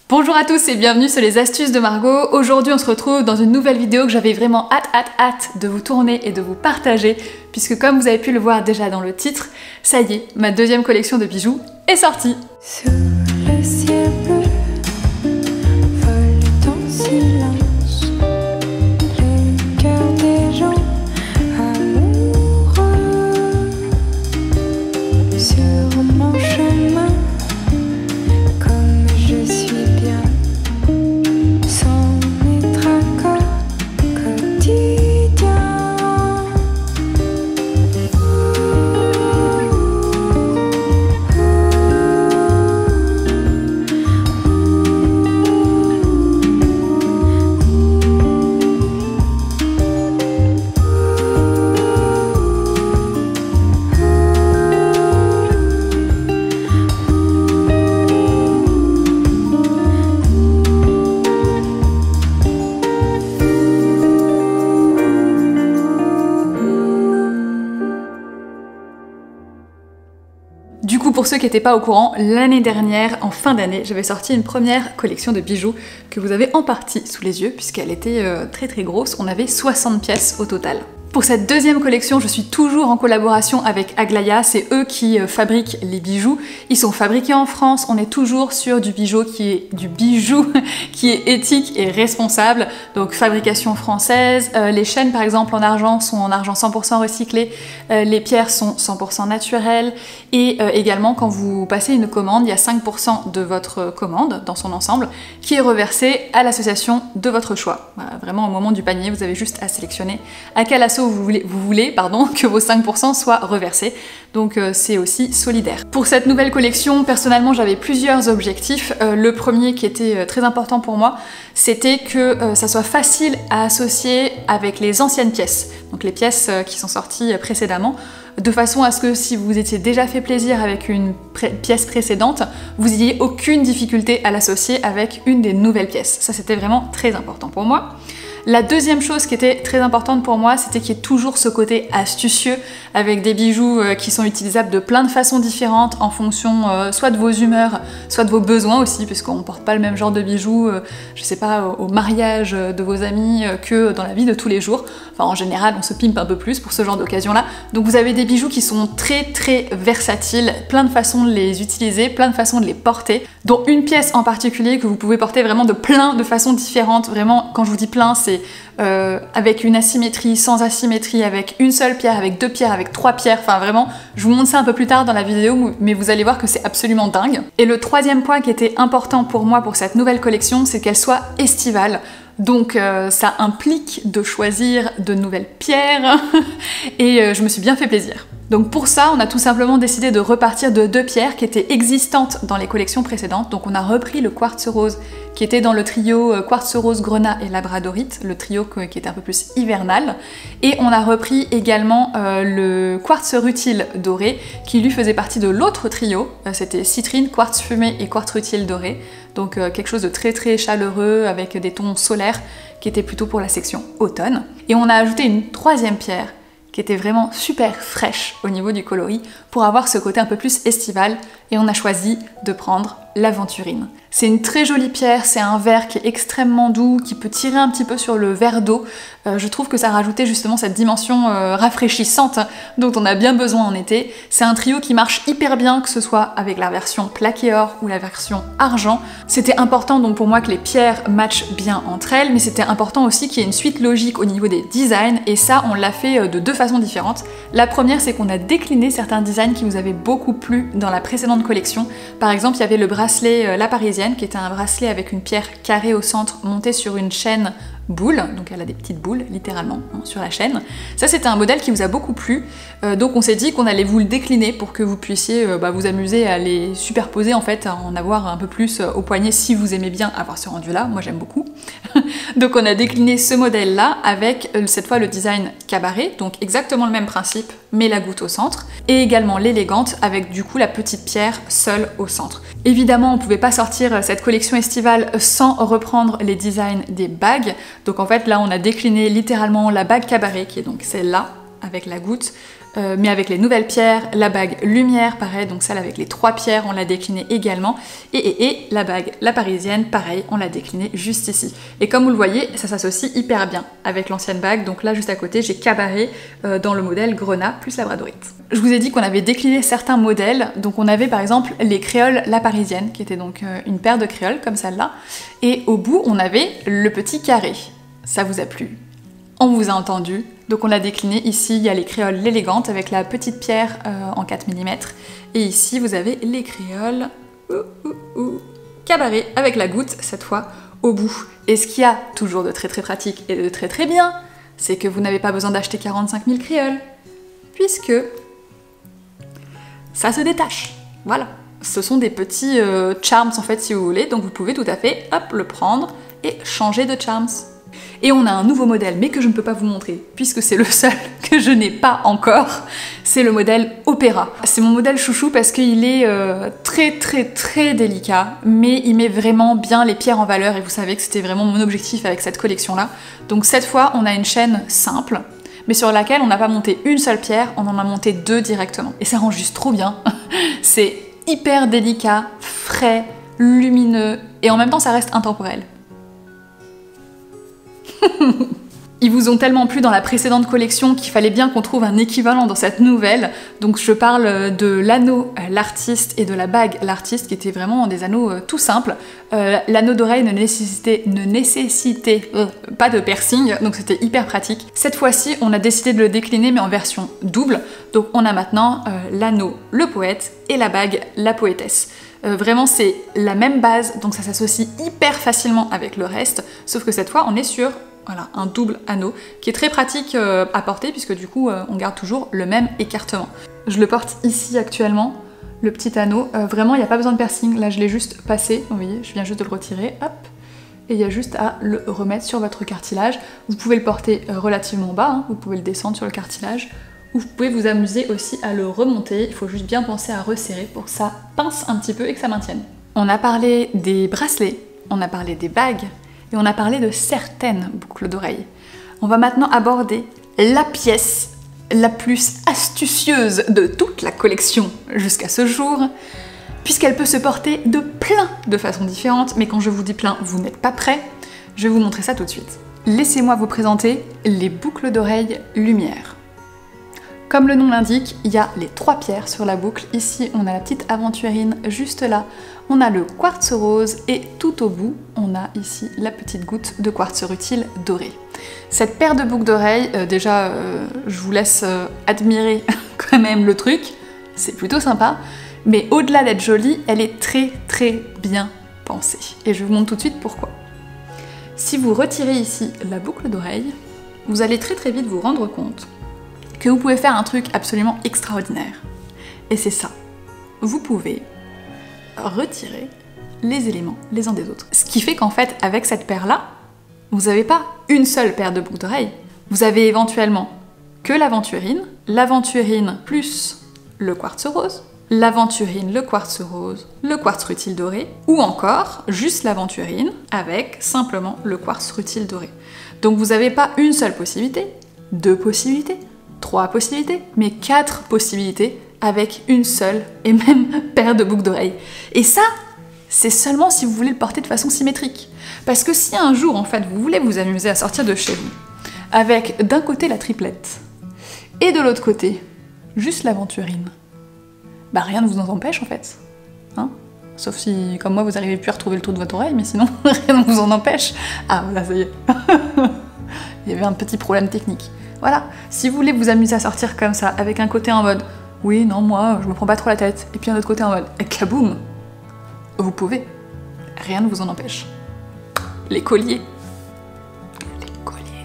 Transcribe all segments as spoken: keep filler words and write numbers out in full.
Bonjour à tous et bienvenue sur les astuces de Margot. Aujourd'hui on se retrouve dans une nouvelle vidéo que j'avais vraiment hâte, hâte, hâte de vous tourner et de vous partager, puisque comme vous avez pu le voir déjà dans le titre, ça y est, ma deuxième collection de bijoux est sortie. Sous le ciel bleu, vole ton silence, le cœur des gens amoureux. Sur mon chemin, comme je suis bien, sans mes tracas quotidiens. Du coup, pour ceux qui n'étaient pas au courant, l'année dernière, en fin d'année, j'avais sorti une première collection de bijoux que vous avez en partie sous les yeux, puisqu'elle était euh, très très grosse, on avait soixante pièces au total. Pour cette deuxième collection, je suis toujours en collaboration avec Aglaia, c'est eux qui euh, fabriquent les bijoux. Ils sont fabriqués en France, on est toujours sur du bijou qui est du bijou qui est éthique et responsable, donc fabrication française. Euh, les chaînes par exemple en argent sont en argent cent pour cent recyclé, euh, les pierres sont cent pour cent naturelles et euh, également quand vous passez une commande, il y a cinq pour cent de votre commande dans son ensemble qui est reversé à l'association de votre choix. Voilà, vraiment au moment du panier, vous avez juste à sélectionner à quelle asso vous voulez, vous voulez pardon, que vos cinq pour cent soient reversés. Donc euh, c'est aussi solidaire. Pour cette nouvelle collection, personnellement j'avais plusieurs objectifs. Euh, le premier qui était euh, très important pour moi, c'était que euh, ça soit facile à associer avec les anciennes pièces. Donc les pièces euh, qui sont sorties euh, précédemment, de façon à ce que si vous étiez déjà fait plaisir avec une pré pièce précédente, vous n'ayez aucune difficulté à l'associer avec une des nouvelles pièces. Ça c'était vraiment très important pour moi. La deuxième chose qui était très importante pour moi, c'était qu'il y ait toujours ce côté astucieux avec des bijoux euh, qui sont utilisables de plein de façons différentes en fonction euh, soit de vos humeurs, soit de vos besoins aussi, puisqu'on ne porte pas le même genre de bijoux, euh, je sais pas, au, au mariage de vos amis euh, que dans la vie de tous les jours. Enfin, en général, on se pimpe un peu plus pour ce genre d'occasion-là. Donc vous avez des bijoux qui sont très très versatiles, plein de façons de les utiliser, plein de façons de les porter, dont une pièce en particulier que vous pouvez porter vraiment de plein de façons différentes. Vraiment, quand je vous dis plein, c'est Euh, avec une asymétrie, sans asymétrie, avec une seule pierre, avec deux pierres, avec trois pierres, enfin vraiment, je vous montre ça un peu plus tard dans la vidéo, mais vous allez voir que c'est absolument dingue. Et le troisième point qui était important pour moi pour cette nouvelle collection, c'est qu'elle soit estivale. Donc euh, ça implique de choisir de nouvelles pierres et euh, je me suis bien fait plaisir. Donc pour ça, on a tout simplement décidé de repartir de deux pierres qui étaient existantes dans les collections précédentes. Donc on a repris le quartz rose qui était dans le trio quartz rose, grenat et labradorite, le trio qui était un peu plus hivernal. Et on a repris également euh, le quartz rutile doré qui lui faisait partie de l'autre trio. Euh, C'était citrine, quartz fumé et quartz rutile doré. Donc euh, quelque chose de très très chaleureux avec des tons solaires qui était plutôt pour la section automne. Et on a ajouté une troisième pierre qui était vraiment super fraîche au niveau du coloris pour avoir ce côté un peu plus estival et on a choisi de prendre l'aventurine. C'est une très jolie pierre, c'est un vert qui est extrêmement doux, qui peut tirer un petit peu sur le verre d'eau. Euh, je trouve que ça rajoutait justement cette dimension euh, rafraîchissante dont on a bien besoin en été. C'est un trio qui marche hyper bien, que ce soit avec la version plaqué or ou la version argent. C'était important donc pour moi que les pierres matchent bien entre elles, mais c'était important aussi qu'il y ait une suite logique au niveau des designs, et ça on l'a fait de deux façons différentes. La première, c'est qu'on a décliné certains designs qui nous avaient beaucoup plu dans la précédente collection. Par exemple, il y avait le bracelet euh, La Parisienne, qui était un bracelet avec une pierre carrée au centre montée sur une chaîne boule, donc elle a des petites boules littéralement hein, sur la chaîne. Ça c'était un modèle qui vous a beaucoup plu, euh, donc on s'est dit qu'on allait vous le décliner pour que vous puissiez euh, bah, vous amuser à les superposer en fait, à en avoir un peu plus euh, au poignet si vous aimez bien avoir ce rendu là, moi j'aime beaucoup. Donc on a décliné ce modèle là avec euh, cette fois le design cabaret, donc exactement le même principe mais la goutte au centre, et également l'élégante avec du coup la petite pierre seule au centre. Évidemment on pouvait pas sortir cette collection estivale sans reprendre les designs des bagues. Donc en fait là on a décliné littéralement la bague cabaret qui est donc celle-là avec la goutte, euh, mais avec les nouvelles pierres, la bague lumière, pareil, donc celle avec les trois pierres, on l'a déclinée également, et, et, et la bague, la parisienne, pareil, on l'a déclinée juste ici. Et comme vous le voyez, ça s'associe hyper bien avec l'ancienne bague, donc là juste à côté, j'ai cabaret euh, dans le modèle Grenat plus labradorite. Je vous ai dit qu'on avait décliné certains modèles, donc on avait par exemple les créoles la parisienne, qui était donc euh, une paire de créoles comme celle-là, et au bout on avait le petit carré. Ça vous a plu? On vous a entendu, donc on l'a décliné. Ici, il y a les créoles l'élégante avec la petite pierre euh, en quatre millimètres. Et ici, vous avez les créoles ouh, ouh, ouh, cabaret avec la goutte, cette fois, au bout. Et ce qu'il y a toujours de très très pratique et de très très bien, c'est que vous n'avez pas besoin d'acheter quarante-cinq mille créoles, puisque ça se détache. Voilà. Ce sont des petits euh, charms, en fait, si vous voulez. Donc vous pouvez tout à fait, hop, le prendre et changer de charms. Et on a un nouveau modèle, mais que je ne peux pas vous montrer, puisque c'est le seul que je n'ai pas encore. C'est le modèle Opéra. C'est mon modèle chouchou parce qu'il est euh, très très très délicat, mais il met vraiment bien les pierres en valeur, et vous savez que c'était vraiment mon objectif avec cette collection-là. Donc cette fois, on a une chaîne simple, mais sur laquelle on n'a pas monté une seule pierre, on en a monté deux directement. Et ça rend juste trop bien. C'est hyper délicat, frais, lumineux, et en même temps ça reste intemporel. Ils vous ont tellement plu dans la précédente collection qu'il fallait bien qu'on trouve un équivalent dans cette nouvelle. Donc je parle de l'anneau l'artiste et de la bague l'artiste, qui étaient vraiment des anneaux euh, tout simples. Euh, L'anneau d'oreille ne nécessitait, ne nécessitait euh, pas de piercing, donc c'était hyper pratique. Cette fois-ci, on a décidé de le décliner, mais en version double. Donc on a maintenant euh, l'anneau le poète et la bague la poétesse. Euh, vraiment c'est la même base, donc ça s'associe hyper facilement avec le reste, sauf que cette fois on est sur voilà, un double anneau qui est très pratique euh, à porter, puisque du coup euh, on garde toujours le même écartement. Je le porte ici actuellement, le petit anneau, euh, vraiment il n'y a pas besoin de piercing, là je l'ai juste passé, vous voyez, je viens juste de le retirer, hop, et il y a juste à le remettre sur votre cartilage. Vous pouvez le porter euh, relativement bas, hein, vous pouvez le descendre sur le cartilage, ou vous pouvez vous amuser aussi à le remonter, il faut juste bien penser à resserrer pour que ça pince un petit peu et que ça maintienne. On a parlé des bracelets, on a parlé des bagues, et on a parlé de certaines boucles d'oreilles. On va maintenant aborder la pièce la plus astucieuse de toute la collection jusqu'à ce jour, puisqu'elle peut se porter de plein de façons différentes, mais quand je vous dis plein, vous n'êtes pas prêts, je vais vous montrer ça tout de suite. Laissez-moi vous présenter les boucles d'oreilles lumière. Comme le nom l'indique, il y a les trois pierres sur la boucle. Ici, on a la petite aventurine juste là. On a le quartz rose et tout au bout, on a ici la petite goutte de quartz rutile doré. Cette paire de boucles d'oreilles, euh, déjà, euh, je vous laisse euh, admirer quand même le truc. C'est plutôt sympa. Mais au-delà d'être jolie, elle est très très bien pensée. Et je vous montre tout de suite pourquoi. Si vous retirez ici la boucle d'oreille, vous allez très très vite vous rendre compte que vous pouvez faire un truc absolument extraordinaire. Et c'est ça. Vous pouvez retirer les éléments les uns des autres. Ce qui fait qu'en fait, avec cette paire-là, vous n'avez pas une seule paire de boucles d'oreilles. Vous avez éventuellement que l'aventurine, l'aventurine plus le quartz rose, l'aventurine, le quartz rose, le quartz rutile doré, ou encore juste l'aventurine avec simplement le quartz rutile doré. Donc vous n'avez pas une seule possibilité, deux possibilités, trois possibilités, mais quatre possibilités avec une seule et même paire de boucles d'oreilles. Et ça, c'est seulement si vous voulez le porter de façon symétrique. Parce que si un jour, en fait, vous voulez vous amuser à sortir de chez vous, avec d'un côté la triplette, et de l'autre côté, juste l'aventurine, bah rien ne vous en empêche, en fait. Hein? Sauf si, comme moi, vous n'arrivez plus à retrouver le trou de votre oreille, mais sinon, rien ne vous en empêche. Ah, voilà, ça y est. Il y avait un petit problème technique. Voilà, si vous voulez vous amuser à sortir comme ça, avec un côté en mode « oui, non, moi, je me prends pas trop la tête », et puis un autre côté en mode « kaboum », vous pouvez. Rien ne vous en empêche. Les colliers. Les colliers.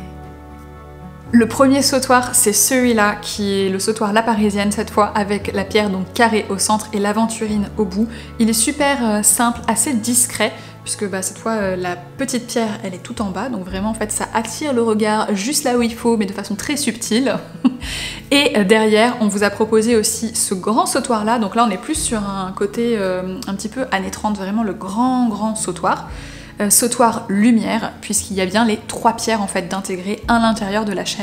Le premier sautoir, c'est celui-là, qui est le sautoir La Parisienne, cette fois, avec la pierre donc carrée au centre et l'aventurine au bout. Il est super euh, simple, assez discret, puisque bah, cette fois, euh, la petite pierre, elle est tout en bas, donc vraiment, en fait, ça attire le regard juste là où il faut, mais de façon très subtile. Et euh, derrière, on vous a proposé aussi ce grand sautoir-là, donc là, on est plus sur un côté euh, un petit peu années trente, vraiment le grand, grand sautoir. Euh, sautoir lumière, puisqu'il y a bien les trois pierres, en fait, d'intégrer à l'intérieur de la chaîne.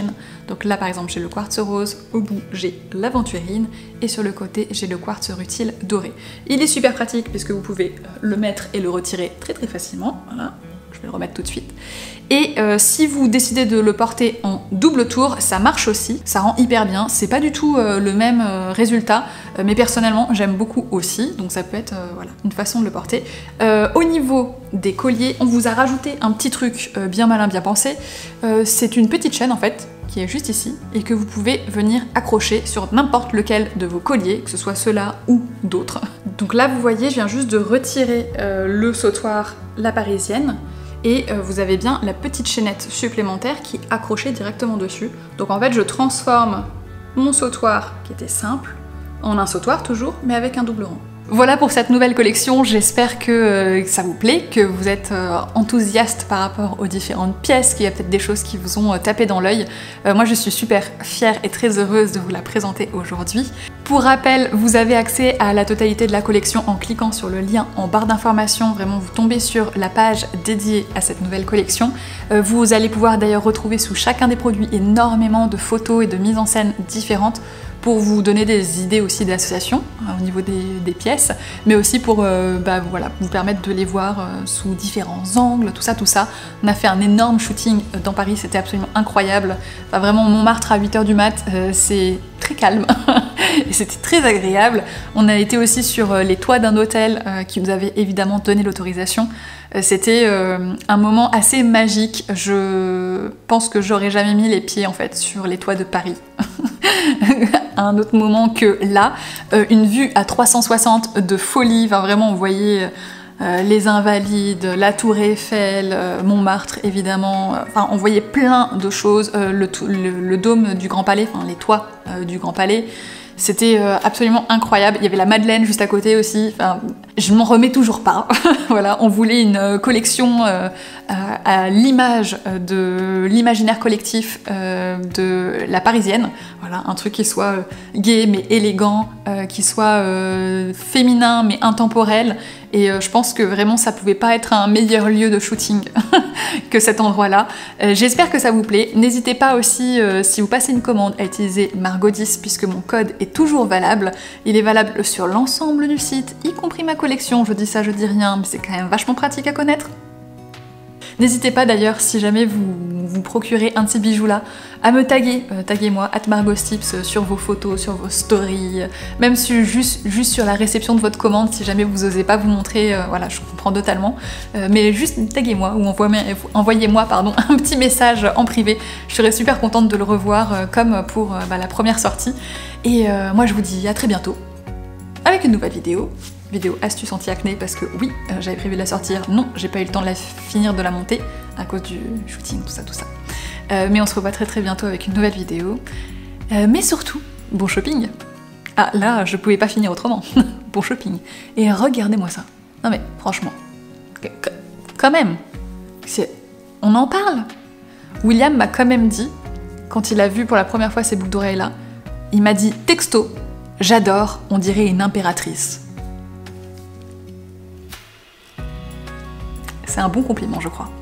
Donc là par exemple j'ai le quartz rose, au bout j'ai l'aventurine et sur le côté j'ai le quartz rutile doré. Il est super pratique puisque vous pouvez le mettre et le retirer très très facilement, voilà. Je vais le remettre tout de suite. Et euh, si vous décidez de le porter en double tour, ça marche aussi, ça rend hyper bien. C'est pas du tout euh, le même euh, résultat, euh, mais personnellement j'aime beaucoup aussi, donc ça peut être euh, voilà, une façon de le porter. Euh, au niveau des colliers, on vous a rajouté un petit truc euh, bien malin, bien pensé. Euh, c'est une petite chaîne en fait, qui est juste ici, et que vous pouvez venir accrocher sur n'importe lequel de vos colliers, que ce soit ceux-là ou d'autres. Donc là vous voyez, je viens juste de retirer euh, le sautoir, la parisienne, et euh, vous avez bien la petite chaînette supplémentaire qui est accrochée directement dessus. Donc en fait je transforme mon sautoir qui était simple en un sautoir toujours, mais avec un double rang. Voilà pour cette nouvelle collection, j'espère que euh, ça vous plaît, que vous êtes euh, enthousiaste par rapport aux différentes pièces, qu'il y a peut-être des choses qui vous ont euh, tapé dans l'œil. Euh, moi je suis super fière et très heureuse de vous la présenter aujourd'hui. Pour rappel, vous avez accès à la totalité de la collection en cliquant sur le lien en barre d'informations, vraiment vous tombez sur la page dédiée à cette nouvelle collection. Euh, vous allez pouvoir d'ailleurs retrouver sous chacun des produits énormément de photos et de mises en scène différentes, pour vous donner des idées aussi d'association hein, au niveau des, des pièces, mais aussi pour euh, bah, voilà, vous permettre de les voir euh, sous différents angles, tout ça, tout ça. On a fait un énorme shooting dans Paris, c'était absolument incroyable. Enfin, vraiment, Montmartre à huit heures du mat, euh, c'est très calme et c'était très agréable. On a été aussi sur les toits d'un hôtel euh, qui nous avait évidemment donné l'autorisation. C'était euh, un moment assez magique. Je pense que j'aurais jamais mis les pieds en fait sur les toits de Paris à un autre moment que là. Euh, une vue à trois cent soixante de folie, enfin, vraiment on voyait euh, les Invalides, la Tour Eiffel, euh, Montmartre évidemment, enfin on voyait plein de choses, euh, le, le, le dôme du Grand Palais, enfin les toits euh, du Grand Palais. C'était euh, absolument incroyable. Il y avait la Madeleine juste à côté aussi. Enfin, je m'en remets toujours pas. Voilà, on voulait une euh, collection euh, à, à l'image de l'imaginaire collectif euh, de la Parisienne. Voilà, un truc qui soit euh, gai mais élégant, euh, qui soit euh, féminin mais intemporel. Et euh, je pense que vraiment ça pouvait pas être un meilleur lieu de shooting que cet endroit-là. Euh, J'espère que ça vous plaît. N'hésitez pas aussi, euh, si vous passez une commande, à utiliser Margot dix puisque mon code est toujours valable. Il est valable sur l'ensemble du site, y compris ma collection. Je dis ça, je dis rien, mais c'est quand même vachement pratique à connaître. N'hésitez pas d'ailleurs, si jamais vous vous procurez un de ces bijoux-là, à me taguer, euh, taguez-moi, at margostips, sur vos photos, sur vos stories, même si, juste, juste sur la réception de votre commande, si jamais vous osez pas vous montrer, euh, voilà, je comprends totalement, euh, mais juste taguez-moi ou envoyez-moi pardon, un petit message en privé, je serais super contente de le revoir, euh, comme pour euh, bah, la première sortie, et euh, moi je vous dis à très bientôt, avec une nouvelle vidéo. Vidéo astuce anti-acné parce que oui, euh, j'avais prévu de la sortir, non, j'ai pas eu le temps de la finir de la monter à cause du shooting, tout ça, tout ça. Euh, mais on se revoit très très bientôt avec une nouvelle vidéo. Euh, mais surtout, bon shopping. Ah là, je pouvais pas finir autrement. Bon shopping. Et regardez-moi ça. Non mais franchement, quand même, on en parle. William m'a quand même dit, quand il a vu pour la première fois ces boucles d'oreilles là, il m'a dit texto, j'adore, on dirait une impératrice. C'est un bon compliment, je crois.